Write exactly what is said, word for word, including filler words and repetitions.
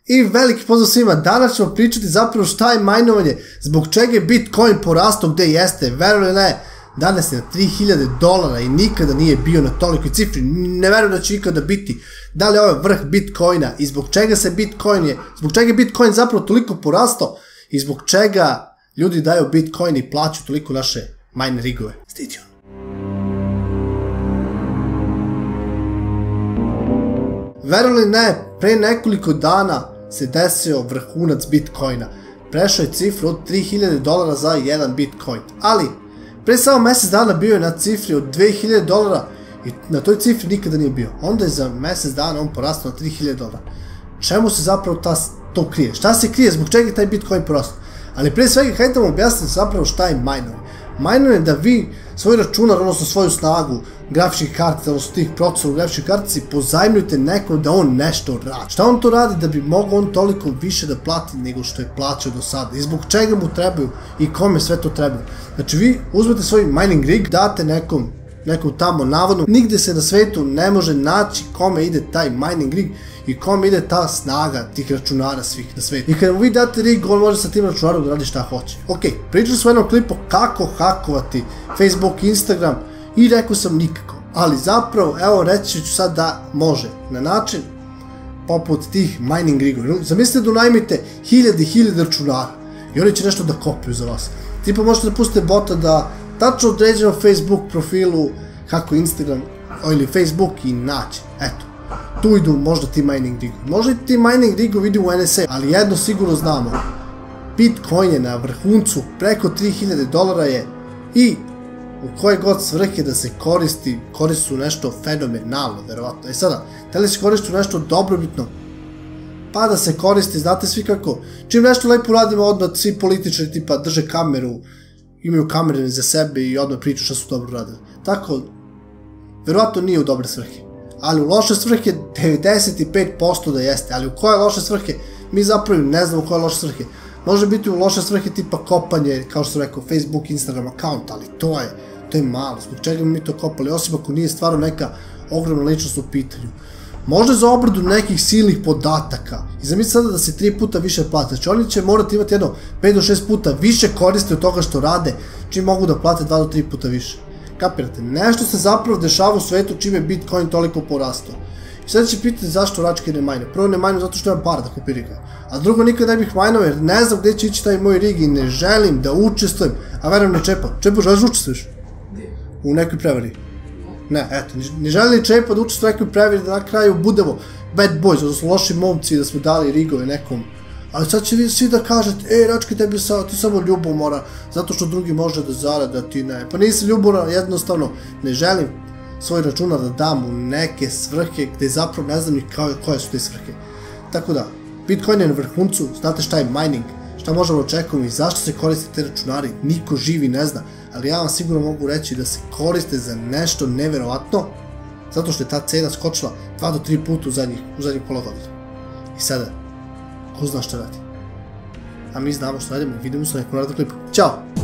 I veliki pozdrav svima, danas ćemo pričati zapravo šta je majnovanje, zbog čega je Bitcoin porastao gde jeste, verujem ili ne, danas je na tri hiljade dolara i nikada nije bio na tolikoj cifri, ne verujem da će ikada biti. Da li je ovo vrh Bitcoina i zbog čega se Bitcoin je, zbog čega je Bitcoin zapravo toliko porastao i zbog čega ljudi daju Bitcoin i plaću toliko naše mine rigove. Stay tuned. Verujem ili ne, pre nekoliko dana se desio vrhunac Bitcoina. Prešao je cifru od tri hiljade dolara za jedan Bitcoin. Ali, pre samo mesec dana bio je na cifri od dve hiljade dolara i na toj cifri nikada nije bio. Onda je za mesec dana on porastao na tri hiljade dolara. Čemu se zapravo ta, to krije? Šta se krije? Zbog čega je taj Bitcoin porastao? Ali pre svega, hajde vam objasniti zapravo šta je minovanje. Minovanje je da vi svoj računar, odnosno svoju snagu, grafičkih kartica, odnosno tih procesora u grafičkoj kartici, pozajmljujete nekom da on nešto radi. Šta on to radi da bi mogao on toliko više da plati nego što je plaćao do sada? I zbog čega mu trebaju i kome sve to trebaju? Znači vi uzmete svoj mining rig, date nekom, nekom tamo navodno, nigde se na svetu ne može naći kome ide taj mining rig i kome ide ta snaga tih računara svih na svetu. I kada mu vi date rig, on može sa tim računarom da radi šta hoće. Ok, pričali smo u jednom klipu kako hakovati Facebook, Instagram i rekao sam nikako. Ali zapravo, evo reći ću sad da može. Na način poput tih mining rigova. Zamislite da unajmite hiljade i hiljade računara i oni će nešto da kopiju za vas. Tipa možete da pustite bota da tačno određeno Facebook profilu kako Instagram ili Facebook i naći. Eto. Tu idu možda ti mining rigovi. Možda i ti mining rigovi idu u N S A, ali jedno sigurno znamo. Bitcoin je na vrhuncu, preko tri hiljade dolara je i u koje god svrhe da se koristi, koristi su nešto fenomenalno, verovatno. E sada, da li se koristi nešto dobrobitno? Pa da se koristi, znate svi kako, čim nešto lepo radimo, odmah svi političari tipa drže kameru, imaju kamere za sebe i odmah pričaju šta su dobro radili. Tako, verovatno nije u dobre svrhe. Ali u loše svrhe devedeset pet posto da jeste, ali u koje loše svrhe mi zapravo ne znamo koje loše svrhe. Može biti u loše svrhe tipa kopanje, kao što sam rekao, Facebook, Instagram account, ali to je, to je malo. Zbog čega bi mi to kopali, osim ako nije stvarno neka ogromna ličnost u pitanju. Možda za obradu nekih silnih podataka. I zamislite sada da se tri puta više plate. Znači oni će morati imati jedno pet do šest puta više koriste od toga što rade, čim mogu da plate dva do tri puta više. Kapirate, nešto se zapravo dešava u svetu čim je Bitcoin toliko porastao. I sad će pitati zašto račke ne majne. Prvo ne majne zato što imam para da kupi riga. A drugo nikad ne bih majnao jer ne znam gde će ići taj moj rig i ne želim da učestvujem. A verujem ne Čepa. Čepa, želiš da učestvuješ? U nekoj prevari. Ne, eto, ne želim ni Čepa da učestvuje u nekoj prevari da na kraju budemo bad boys, odnosno loši momci da smo dali rigove nekom. Ali sad će vi svi da kažete, ej račke tebi ti samo ljubomora, zato što drugi može da zarade, a ti ne. Pa nisi ljubomora, jednostavno ne želim svoj računar da dam u neke svrhe gde zapravo ne znam ni koje su te svrhe. Tako da, Bitcoin je na vrhuncu, znate šta je mining, šta možemo očekujemo i zašto se koriste te računari, niko živi ne zna, ali ja vam sigurno mogu reći da se koriste za nešto neverovatno, zato što je ta cena skočila dva do tri puta u zadnjih, u zadnjih pola godina. I sada, ko zna šta radi? A mi znamo šta radimo, vidimo se na nekom narednom klipu. Ćao!